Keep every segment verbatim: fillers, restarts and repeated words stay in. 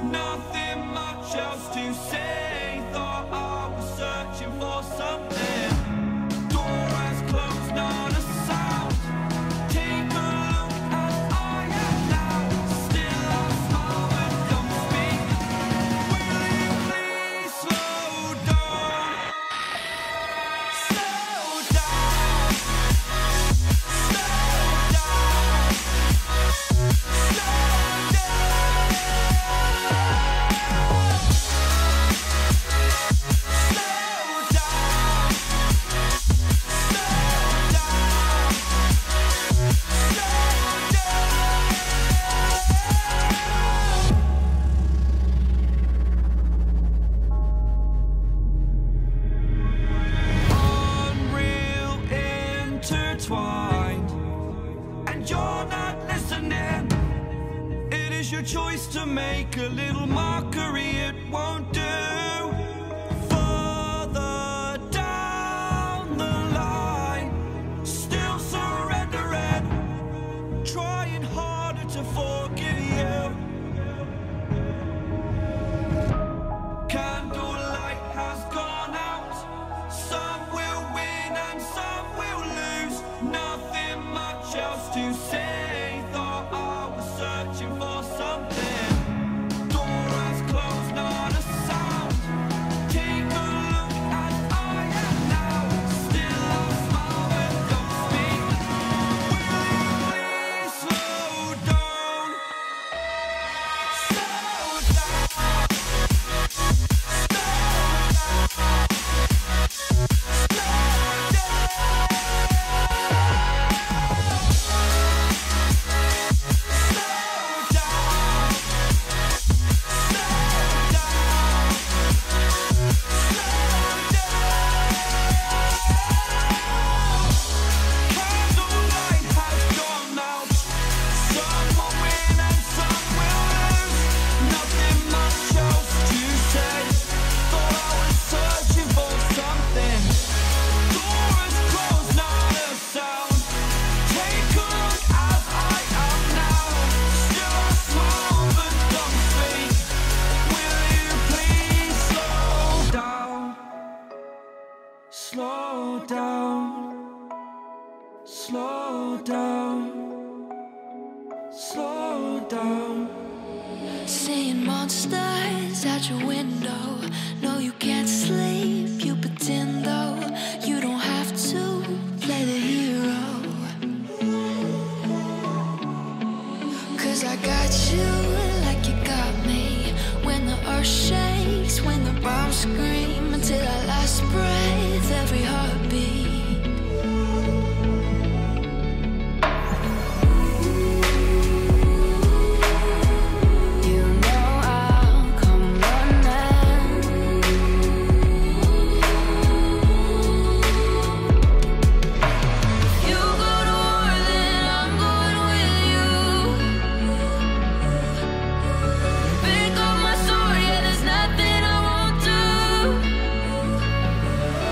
nothing much else to say. Thought I was searching for something. Door has closed, not a sound. Take a look as I am now. Still I smile but don't speak. Will you please slow down? Slow down. Slow down. Slow and you're not listening. It is your choice to make a little mockery, it won't do. Further down the line, still surrendering, trying harder to forgive you. Candlelight has gone out. Some will win and some will lose. Nothing much else to say. Thought I was searching for something. Door has closed, not a sound. Take a look as I am now. Still I smile but don't speak. Will you please slow down? Slow down. Slow down. Slow down, slow down, slow down. Seeing monsters out your window. No, you can't sleep, you pretend though. You don't have to play the hero. Cause I got you like you got me. When the earth shakes, when the bombs scream. Until our last breath, every heartbeat. Pick up my sword, yeah, there's nothing I won't do.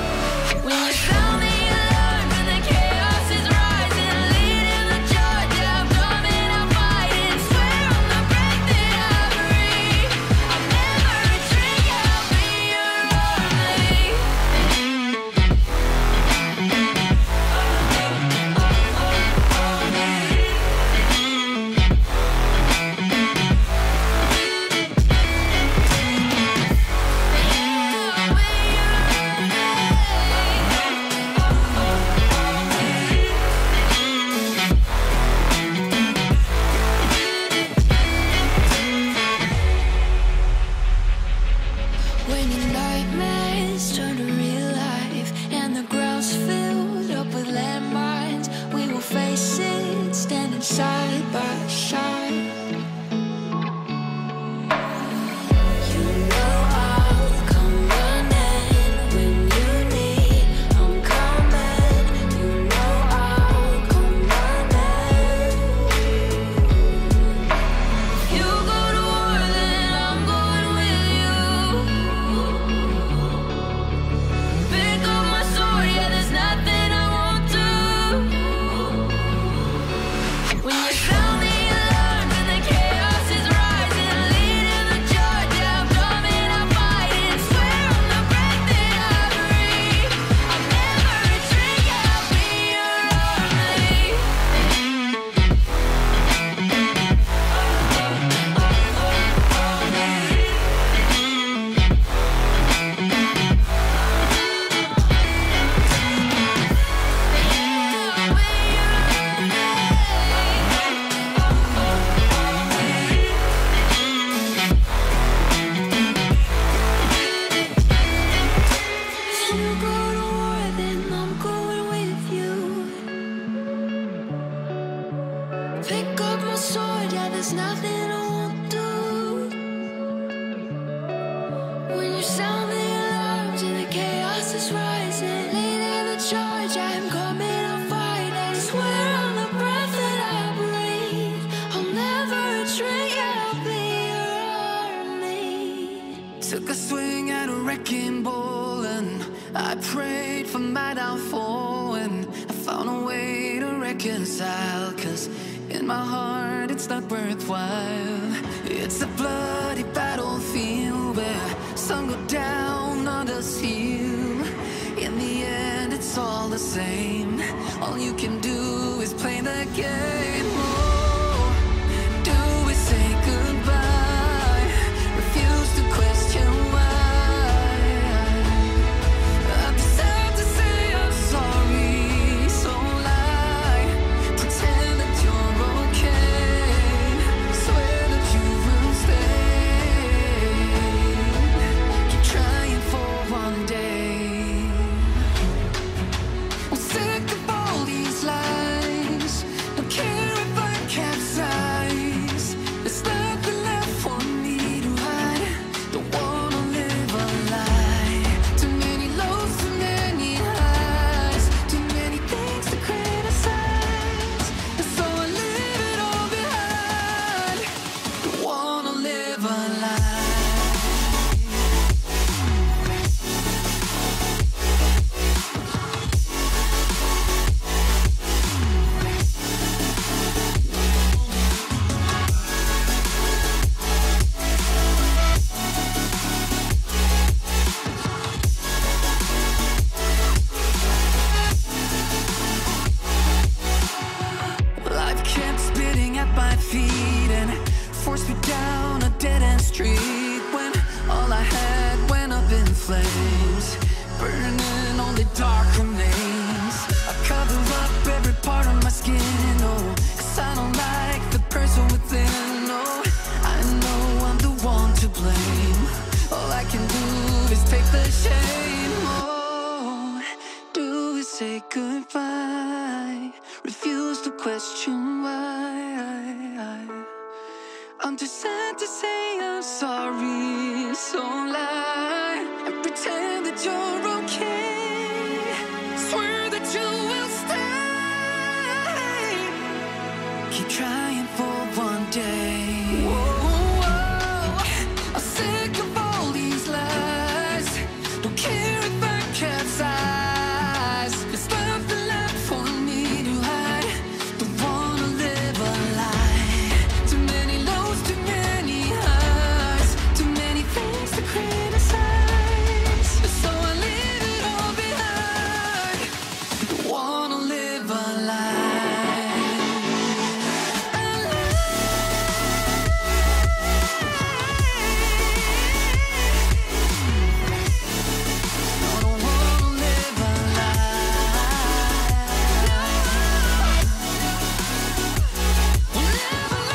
Took a swing at a wrecking ball and I prayed for my downfall, and I found a way to reconcile, cause in my heart it's not worthwhile. It's a bloody battlefield where some go down, others heal. In the end it's all the same. All you can do is play the game. Oh, do we say goodbye? Refuse to question why. I've decided to say I'm sorry, so lie. Pretend that you're okay. Swear that you will stay. Keep trying for one day. I'm sick of all these lies. Don't care if I capsize. There's nothing left for me to hide. Don't wanna live a lie. Too many lows, too many highs. Too many things to criticize. And so I leave it all behind. Don't wanna live a lie. Life kept spitting at my feet and forced me down a dead-end street, when all I had went up in flames, burning only dark remains. I cover up every part of my skin, oh, cause I don't like the person within. Oh, I know I'm the one to blame. All I can do is take the shame. Oh, do we say goodbye? Refuse to question why. I'm too sad to say I'm sorry, so lie and pretend that you're okay. Swear that you will stay. Keep trying for one day. Whoa, whoa. I'm sick of all these lies. Don't care if I capsize. There's nothing left for me to hide. Don't wanna live a lie. Too many lows, too many highs. Too many things to criticize. So I leave it all behind. Don't wanna live a lie. A lie. No, don't wanna live a lie. Live a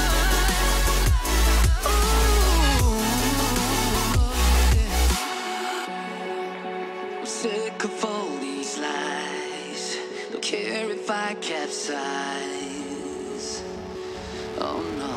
lie. Ooh. I'm sick of all these lies. Don't care if I capsize. Oh no.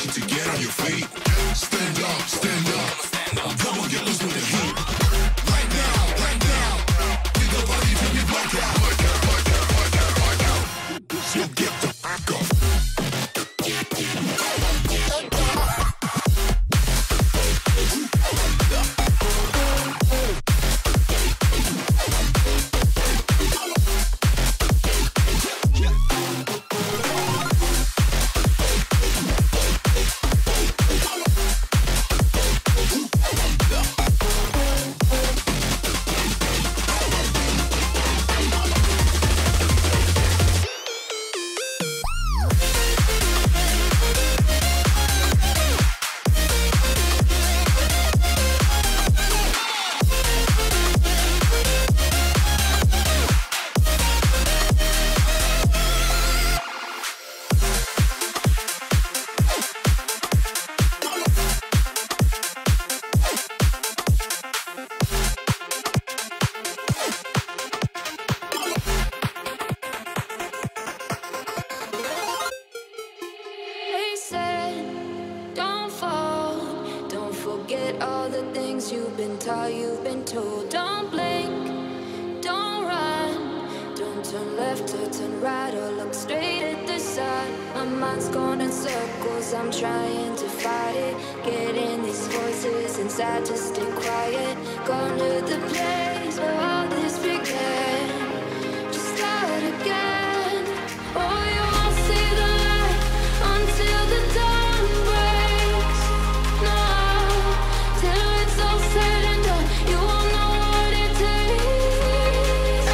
you to get on your feet. Stand up, stand up, stand up. Come on, get loose with the heat. Right now, right now. Get the body till you black out. Black out, black out, black out, black out. So get the fuck up. You've been taught, you've been told. Don't blink, don't run, don't turn left or turn right or look straight at the sun. My mind's going in circles, I'm trying to fight it. Getting these voices inside to stay quiet. Going to the place where all this began. Just start again. Oh, you won't see the light until the dawn breaks. No, till it's all said and done, you won't know what it takes.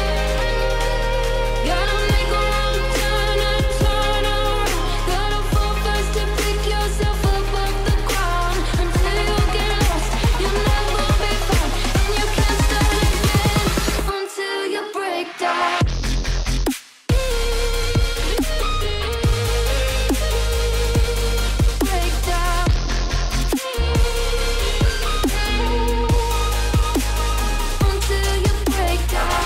Gotta make a wrong turn and turn around. Gotta fall fast to pick yourself up off the ground. Until you get lost, you'll never be found. And you can't start again until you break down. Break down. Until you break down.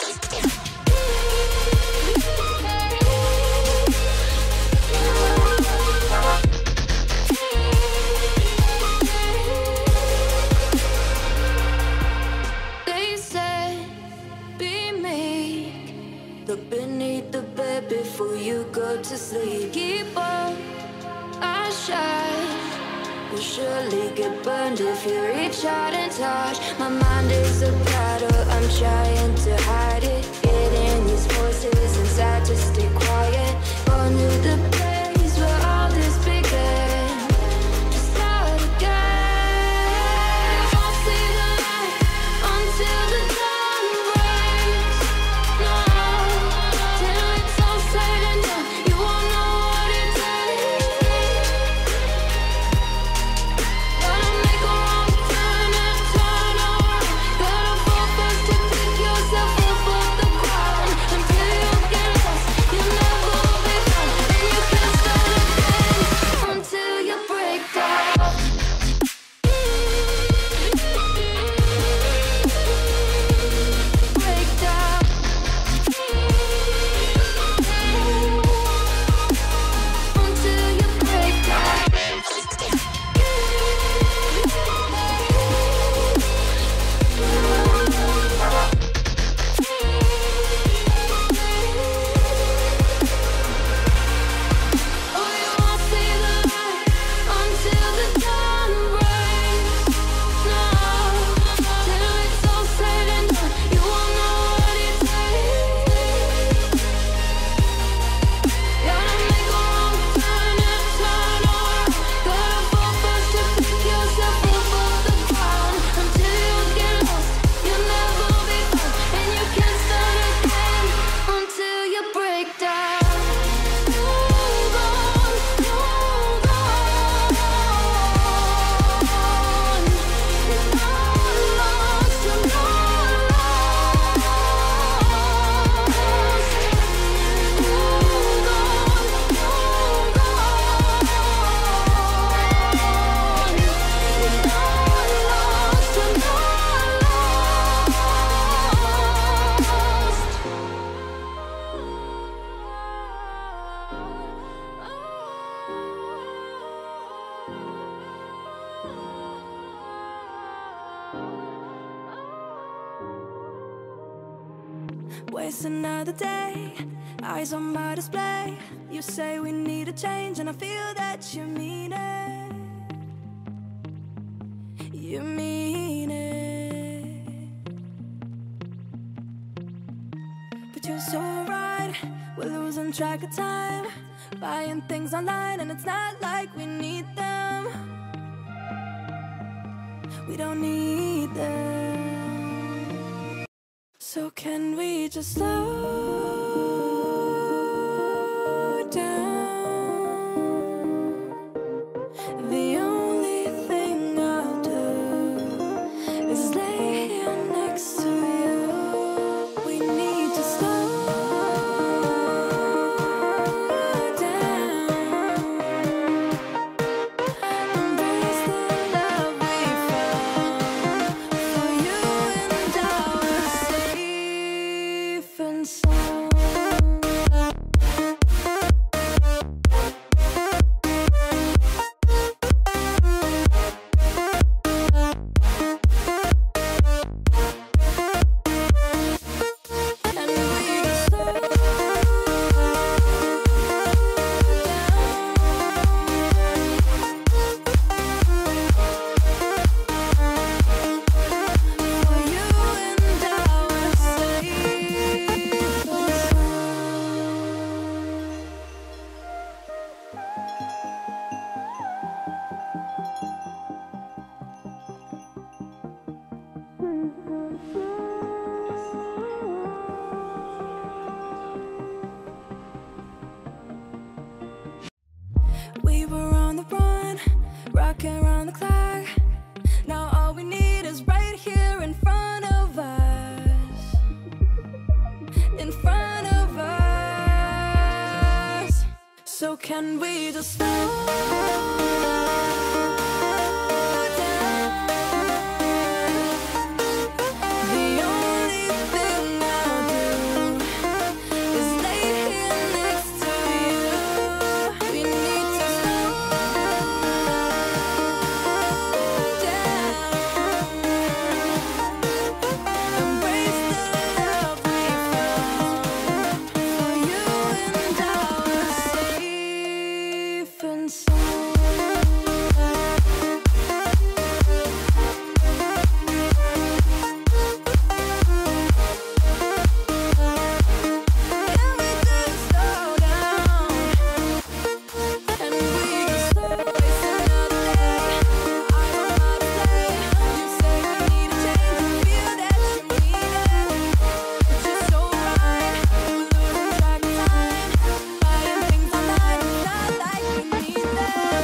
They said, be meek. Look beneath the bed before you go to sleep. Keep on, I shine. You'll surely get burned if you reach out and touch. My mind is a battle, I'm trying to hide it. Getting these voices inside to stay quiet. Going to the place where all this began. Just start again. You won't see the light until the dawn breaks. No, till it's all said and done, you won't know what it takes. Gotta make a wrong turn and turn around. Gotta fall fast to pick yourself up off the ground. Until you get lost, you'll never be found. And you can't waste another day. Eyes on my display. You say we need a change, and I feel that you mean it. You mean it. But you're so right, we're losing track of time, buying things online, and it's not like we need them. We don't need them. So can we just slow down? The only thing I'll do is lay here next to you. We need to slow down. Embrace the love we found. For you and I were safe and sound. And we just slow down. For you and I were safe and we were on the run, rocking around the clock. Now all we need is right here in front of us. In front of us. So can we just slow down? The only thing I'll do is lay here next to you. We need to slow down. Embrace the love we found. For you and I were safe and sound. Can we just slow down? And we just slow waste another day. Eyes on my display. You say we need a change, and feel that you mean it. But you're so right, we're losing track of time, buying things online, it's not like we need them.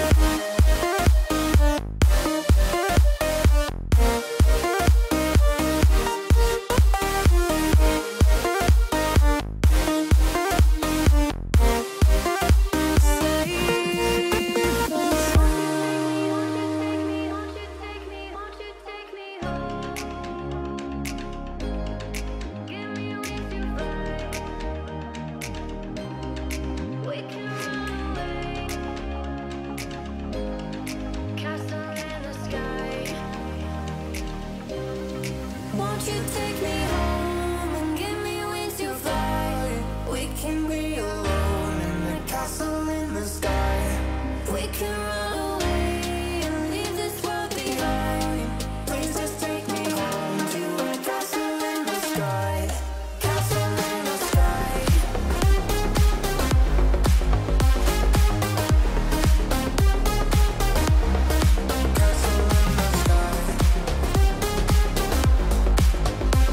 Won't you take me home and give me wings to fly? We can be alone in the castle in the sky. We can run away and leave this world behind. Please just take me home to a castle in the sky. Castle in the sky. Castle in the sky.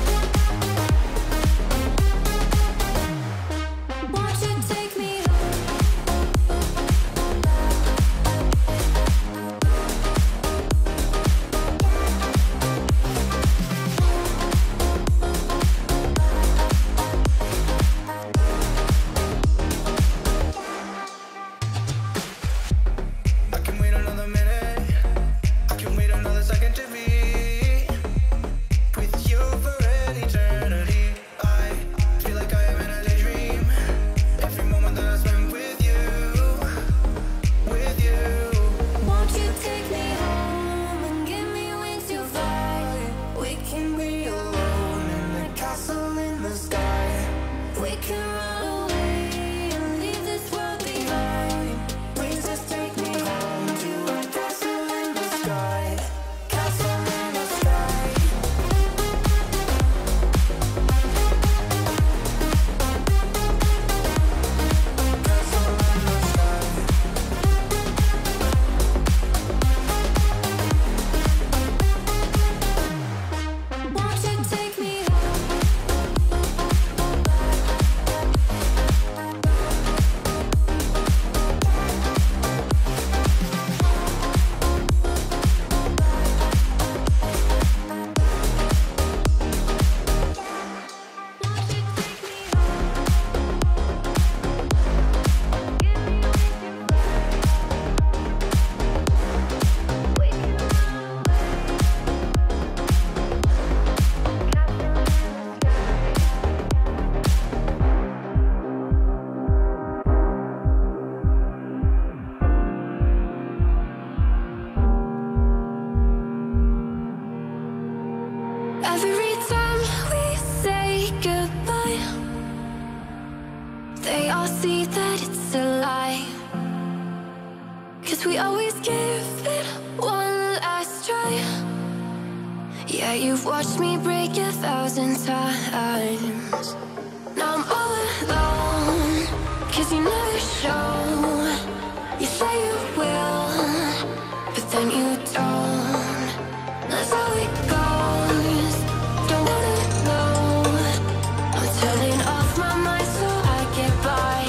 see that it's a lie. Cause we always give it one last try. Yeah, you've watched me break a thousand times. Now I'm all alone, cause you never show. You say you will, but then you don't. That's how it goes, don't wanna know. I'm turning off my mind so I get by.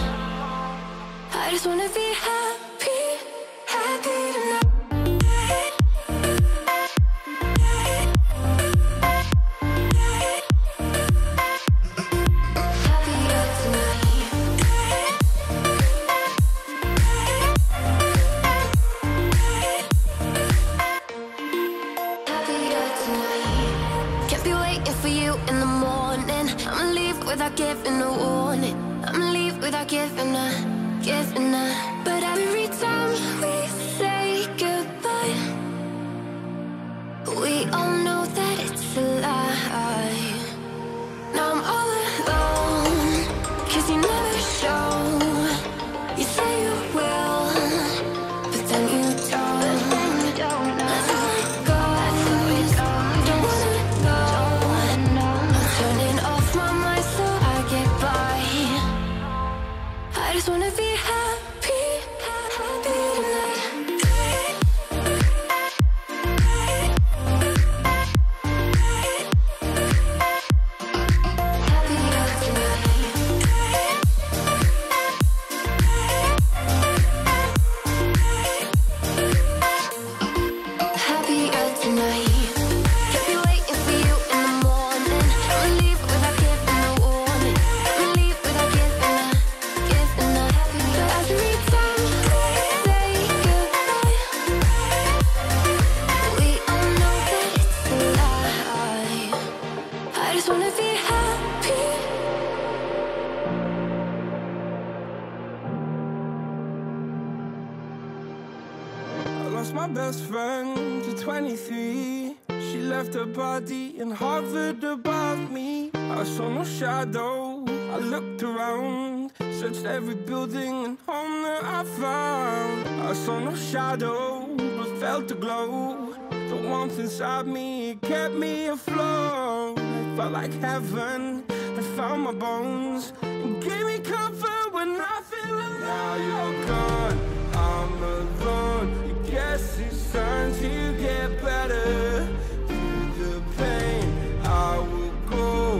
I just wanna be happy, happy tonight. Without giving a warning, I'ma leave without giving a, giving a. But every time we say goodbye, we all know that it's a lie. Now I'm all alone, cause you never show. You say you will, but then you don't. That's how it goes, don't wanna know. I'm turning off my mind so I get by. I just wanna be happy, happy tonight. Happier tonight. Happier tonight. Can't be waiting for you in the morning. I'ma leave without giving a warning. I'ma leave without giving a, giving a. But every time we say goodbye, we all know that it's a lie. I just wanna be happy. I lost my best friend to twenty-three. She left her body and hovered above me. I saw no shadow, I looked around, searched every building and home that I found. I saw no shadow, but felt the glow. The warmth inside me, it kept me afloat. It felt like heaven had found my bones and gave me comfort when I feel alone. Now you're gone, I'm alone. I guess it's time to get better. Through the pain, I will go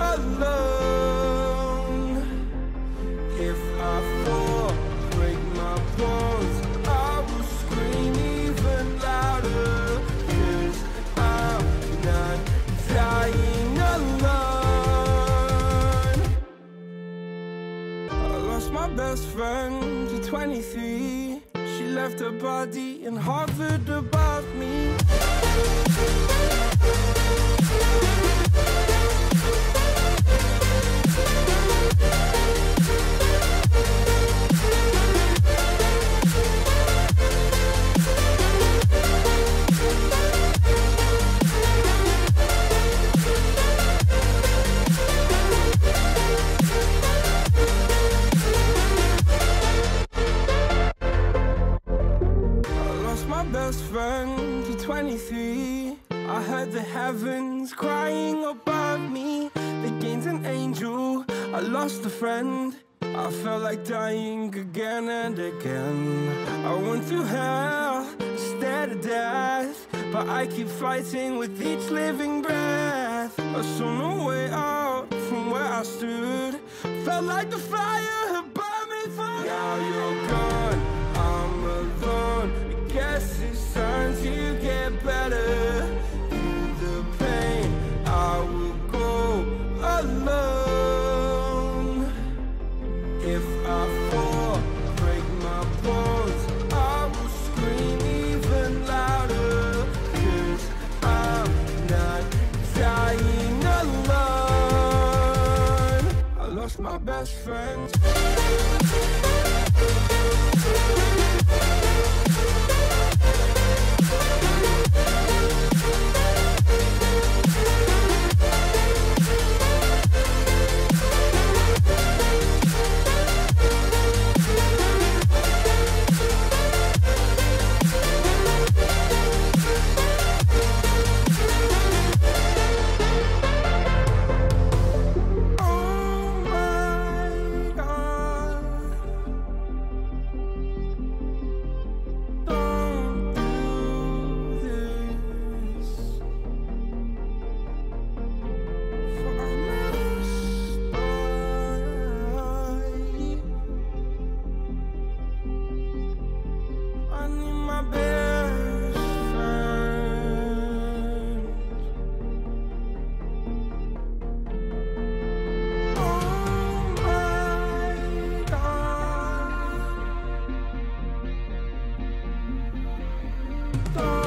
alone. If I fall, break my bones, I will scream even louder. Cause I'm not dying alone. I lost my best friend to twenty-three. She left her body and hovered above me. Best friend to twenty-three. I heard the heavens crying above me. They gained an angel, I lost a friend. I felt like dying again and again. I went through hell, stared at death, but I keep fighting with each living breath. I saw no way out from where I stood. Felt like the fire had burned me through. Now you're gone, I'm alone. Guess it's time to get better. Through the pain, I will go alone. If I fall, break my bones, I will scream even louder. Cause I'm not dying alone. I lost my best friend. gone.